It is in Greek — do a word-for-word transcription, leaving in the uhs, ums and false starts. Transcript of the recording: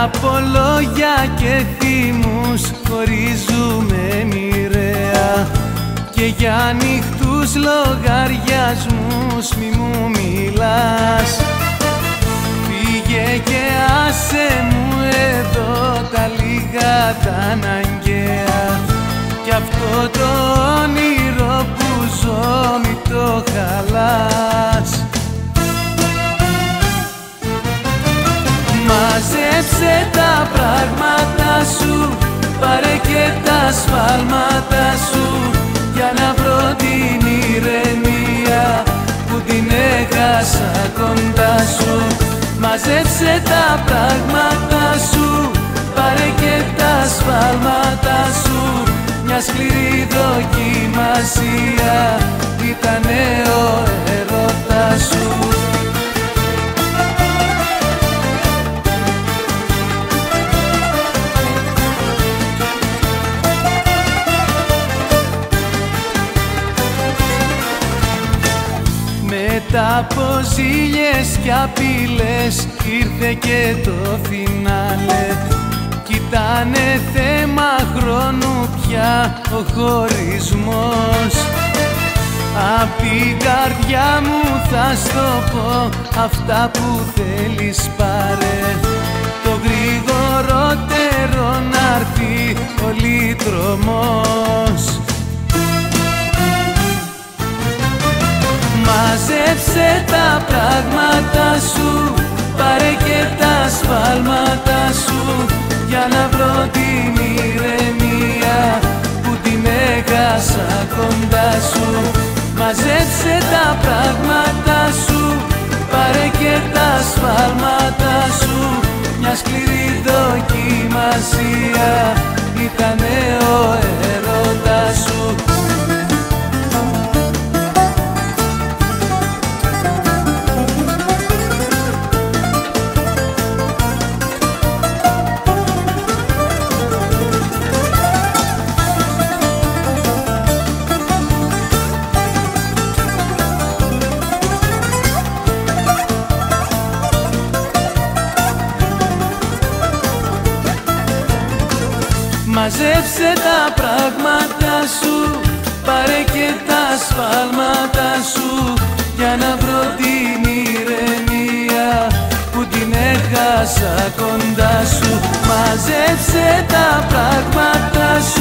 από λόγια και θύμους χωρίζουμε μοιραία, και για ανοιχτούς λογαριασμούς μη μου μιλάς. Φύγε και άσε μου εδώ τα λίγα τα αναγκαία, κι αυτό το όνειρο που ζω μη το χαλάς. Μάζεψε τα πράγματα σου, πάρε και τα σφάλματα σου, για να βρω την ηρεμία που την έχασα κοντά σου. Μαζέψε τα πράγματα σου, πάρε και τα σφάλματα σου, μια σκληρή δοκιμασία ήτανε ο έρωτας σου. Μετά από ζήλιες και απειλές ήρθε και το φινάλε, κι ήτανε θέμα χρόνου πια ο χωρισμός. Απ' την καρδιά μου θα στο πω αυτά που θέλεις πάρε, το γρηγορότερο να'ρθεί ο λύτρομος. Μαζέψε τα πράγματα σου, πάρε και τα σφάλματα σου, για να βρω την ηρεμία που την έχασα κοντά σου. Μαζέψε τα πράγματα σου, πάρε και τα σφάλματα σου, μια σκληρή δοκιμασία ήτανε ο έρωτας σου. Μαζέψε τα πράγματα σου, πάρε και τα σφάλματα σου, για να βρω την ηρεμία που την έχασα κοντά σου. Μαζέψε τα πράγματα σου,